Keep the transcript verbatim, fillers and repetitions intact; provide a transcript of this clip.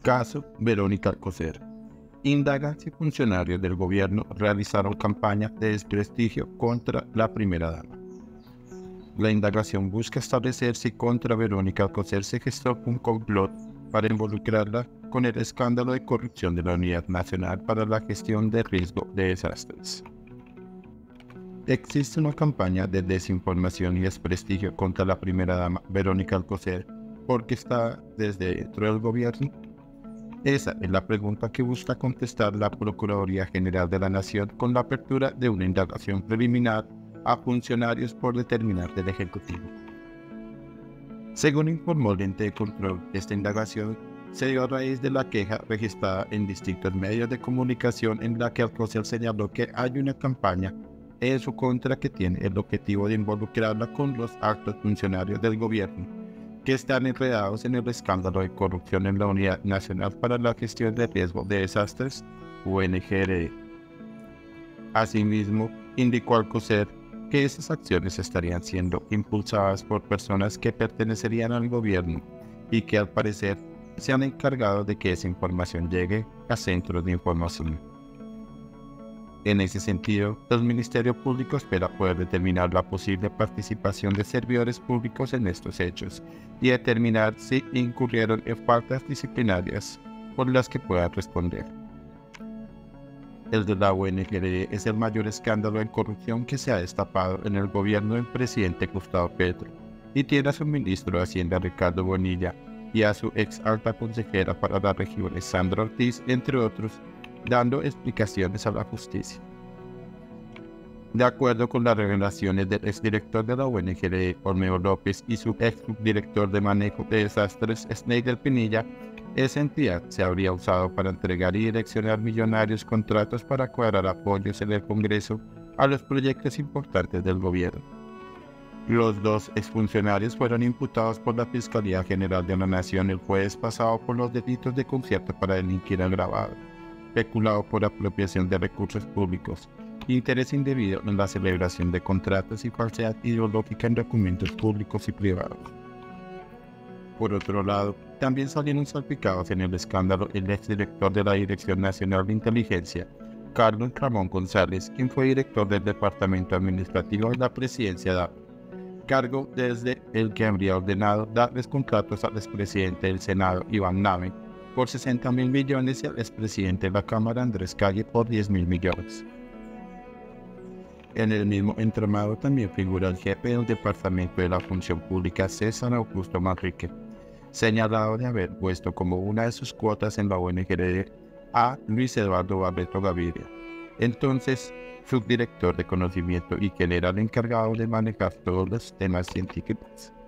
Caso Verónica Alcocer. Indaga si funcionarios del gobierno realizaron campaña de desprestigio contra la primera dama. La indagación busca establecer si contra Verónica Alcocer se gestó un complot para involucrarla con el escándalo de corrupción de la Unidad Nacional para la Gestión de Riesgo de Desastres. Existe una campaña de desinformación y desprestigio contra la primera dama Verónica Alcocer porque está desde dentro del gobierno. Esa es la pregunta que busca contestar la Procuraduría General de la Nación con la apertura de una indagación preliminar a funcionarios por determinar del Ejecutivo. Según informó el ente de control, esta indagación se dio a raíz de la queja registrada en distintos medios de comunicación en la que Alcocer señaló que hay una campaña en su contra que tiene el objetivo de involucrarla con los altos funcionarios del gobierno que están enredados en el escándalo de corrupción en la Unidad Nacional para la Gestión de Riesgo de Desastres, U N G R D. Asimismo, indicó Alcocer que esas acciones estarían siendo impulsadas por personas que pertenecerían al gobierno y que al parecer se han encargado de que esa información llegue a centros de información. En ese sentido, el Ministerio Público espera poder determinar la posible participación de servidores públicos en estos hechos y determinar si incurrieron en faltas disciplinarias por las que puedan responder. El de la U N G R D es el mayor escándalo de corrupción que se ha destapado en el gobierno del presidente Gustavo Petro y tiene a su ministro de Hacienda Ricardo Bonilla y a su ex alta consejera para las regiones Sandra Ortiz, entre otros, dando explicaciones a la justicia. De acuerdo con las revelaciones del exdirector de la U N G R D, Olmedo López, y su ex subdirector de manejo de desastres, Sneider Pinilla, esa entidad se habría usado para entregar y direccionar millonarios contratos para cuadrar apoyos en el Congreso a los proyectos importantes del gobierno. Los dos exfuncionarios fueron imputados por la Fiscalía General de la Nación el jueves pasado por los delitos de concierto para delinquir agravado, peculado por apropiación de recursos públicos, interés indebido en la celebración de contratos y falsedad ideológica en documentos públicos y privados. Por otro lado, también salieron salpicados en el escándalo el exdirector de la Dirección Nacional de Inteligencia, Carlos Ramón González, quien fue director del Departamento Administrativo de la Presidencia D A P, cargo desde el que habría ordenado darles contratos al expresidente del Senado, Iván Nave, por sesenta mil millones y al expresidente de la Cámara, Andrés Calle, por diez mil millones. En el mismo entramado también figura el jefe del Departamento de la Función Pública, César Augusto Manrique, señalado de haber puesto como una de sus cuotas en la U N G R D a Luis Eduardo Barreto Gaviria, entonces subdirector de conocimiento y quien era el encargado de manejar todos los temas científicos.